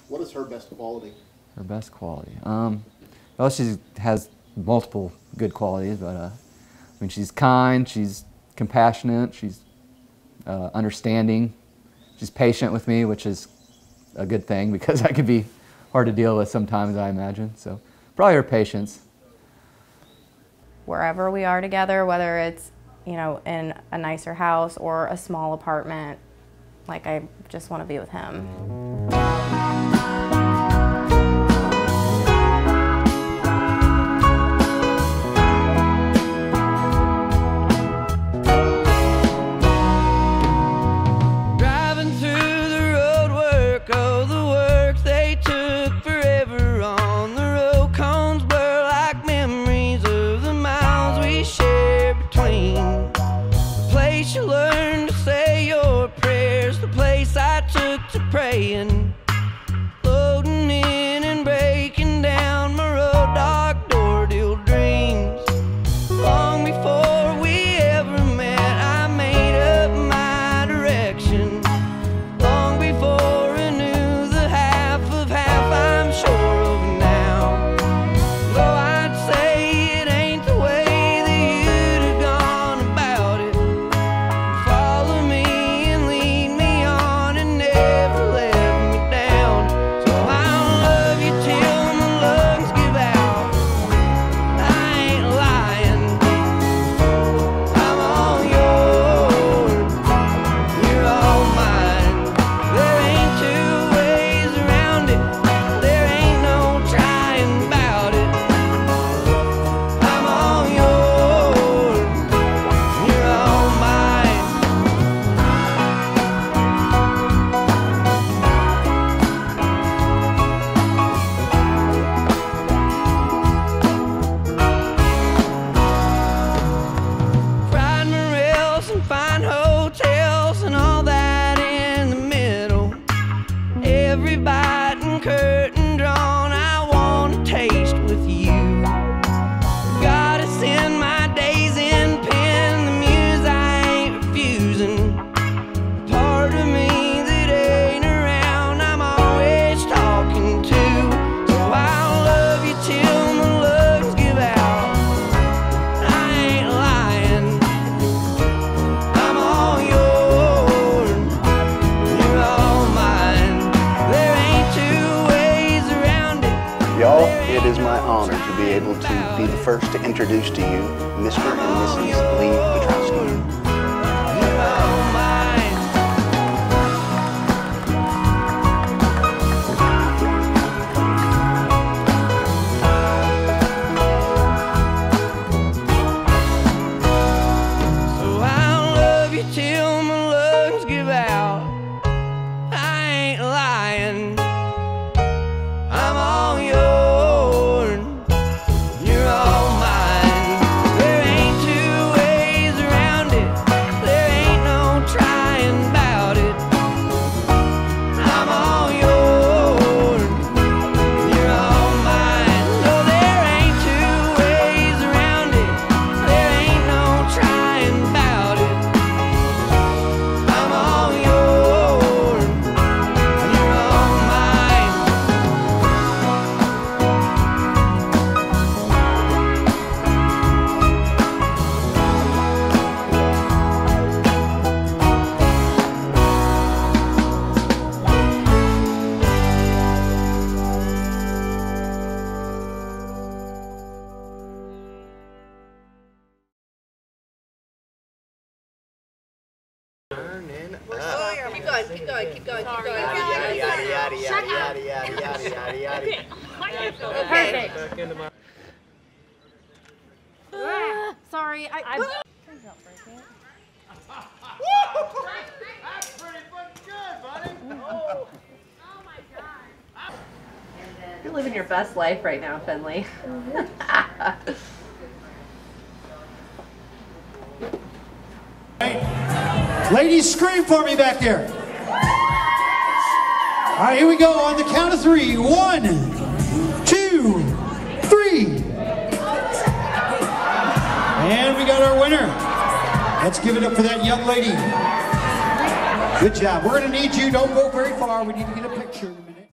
What is her best quality? Her best quality? Well, she has multiple good qualities, but I mean, she's kind, she's compassionate, she's understanding, she's patient with me, which is a good thing because I could be hard to deal with sometimes, I imagine. So probably her patience. Wherever we are together, whether it's, you know, in a nicer house or a small apartment, like I just want to be with him. You learn to say your prayers, the place I took to praying, loading in and breaking down my road dog door deal dreams. Long before we ever met, I made up my direction. Long before I knew the half of half I'm sure of now. Though I'd say it ain't the way that you'd have gone about it. Fine hotels and all that in the middle. Every bite and curtain drawn I want to taste with you. Gotta send my days in pen, the muse I ain't refusing. Part of me that ain't around I'm always talking to. So I'll love you till my lungs give out. I ain't lying. Y'all, it is my honor to be able to be the first to introduce to you Mr. and Mrs. Lee Petrowski. So I'll love you till my lungs give out. I ain't lying. I'm all yours, you're all mine. There ain't two ways around it, there ain't no trying about it. I'm all yours, you're all mine. No, there ain't two ways around it, there ain't no trying about it. I'm all yours, you're all mine. Keep going, keep going, keep going, keep going. Okay. Sorry, Please don't break it. That's pretty fucking good, buddy. Oh my God. You're living your best life right now, Finley. Ladies, scream for me back there. All right, here we go on the count of 3. 1, 2, 3. And we got our winner. Let's give it up for that young lady. Good job. We're going to need you. Don't go very far. We need to get a picture.